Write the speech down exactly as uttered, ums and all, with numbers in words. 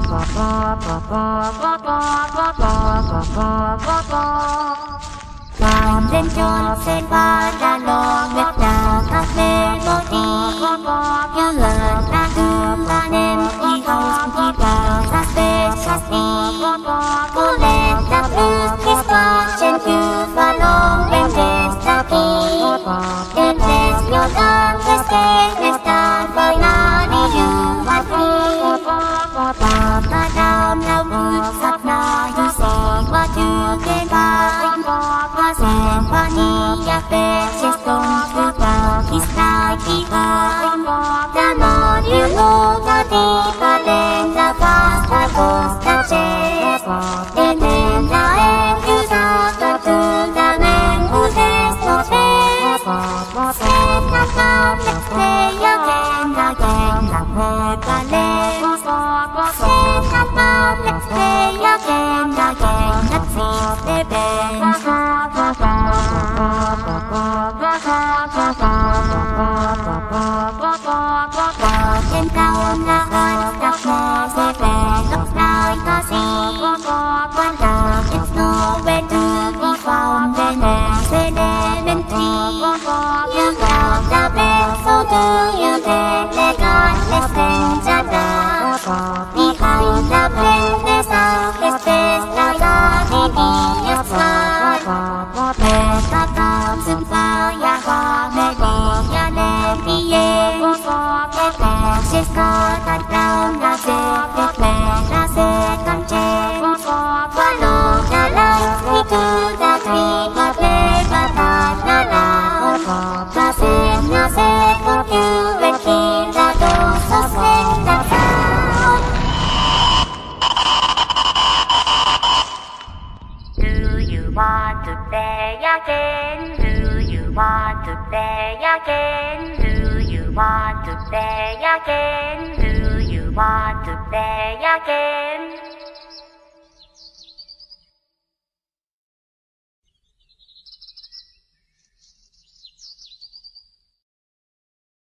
Làm lên tròn sen ba đã lo nguyệt đào các melody như lần ta thương anh em đi học đi vào ra space chassis cô lên ta blues kiss qua trên cứ và long bên về staki and place your dance let's stay let's dance by nani you are free và ta down now good sắp na you see what you can find và xem funny ya face just don't look out kiss like the eye the more you know the deeper then the faster goes the chase and then the end you start to the man who has no face say come down let's play again again làm hết cả lên say come down let's play again again let's see the band và trên cao là ơi đọc mơ sẽ về lúc lại ta gì quan trọng it's nowhere to be found then sẽ đến bên thi you got the best so do you take the gun let's stand together behind the pen there's a space that got to be your side mẹ ta ta xưng pha ya hoa mẹ đi ya lên đi em cái mẹ sẽ có tan down là sẽ cái mẹ là sẽ con trên qua lô đã lấy đi to the tree và play và ta đã là ta sẽ nó sẽ có you when he đã đổ so send that sound do you want to play again do you want to play again do you want to play again do you want to play again